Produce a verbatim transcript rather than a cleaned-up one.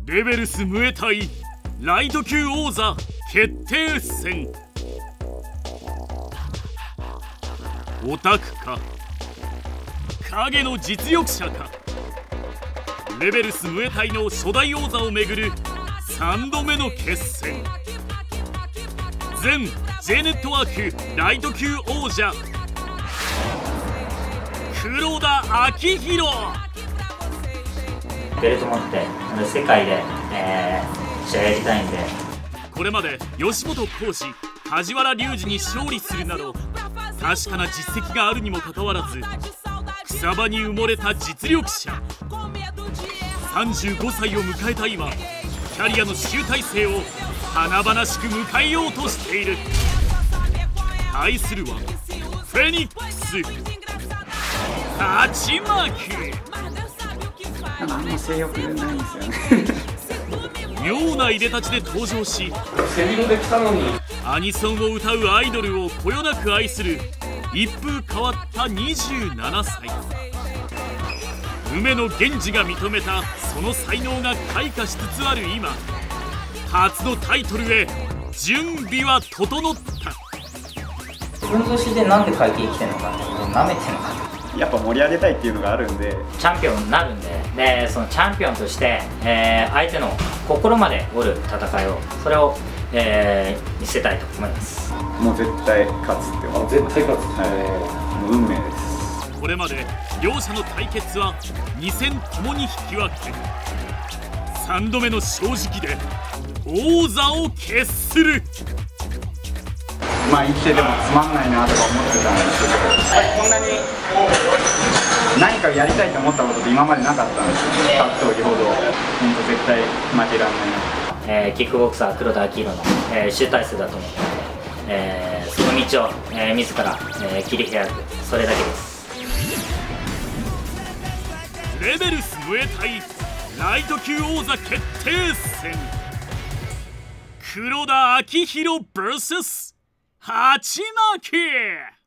レベルスムエタイライト級王座決定戦。オタクか影の実力者か、レベルスムエタイの初代王座をめぐるさんどめの決戦。前 J ネットワークライト級王者黒田昭弘。 ベルト持って世界で、えー、試合やりたいんで。 これまで吉本浩司梶原隆二に勝利するなど確かな実績があるにもかかわらず草場に埋もれた実力者。さんじゅうごさいを迎えた今、キャリアの集大成を華々しく迎えようとしている。対するはフェニックス勝ち負け。 なんかあんま性欲ないんですよね妙な入れたちで登場し、 背広で来たのにアニソンを歌うアイドルをこよなく愛する一風変わったにじゅうななさい。梅野源氏が認めたその才能が開花しつつある今、初のタイトルへ準備は整った。 自分の年でなんで会計来てんのかってなめてんのか。 やっぱ盛り上げたいっていうのがあるんで、 チャンピオンになるんで、でそのチャンピオンとして、えー、相手の心まで折る戦いを、それを、えー、見せたいと思います。 もう絶対勝つって思ってます。 絶対勝つ、 はい、もう運命です。 これまで両者の対決はに戦ともに引き分け、さんどめの正直で王座を決する。 まあ言ってでもつまんないなとか思ってたんですけど、こんなに何かやりたいと思ったことって今までなかったんですよ。格闘技ほど本当絶対負けられないな。 えー、キックボクサー黒田昭弘の、えー、集大成だと思ってので、えー、その道を、えー、自ら、えー、切り開く、それだけです。 レベルスムエタイライト級王座決定戦。黒田昭弘 ブイエス 勝ち負け。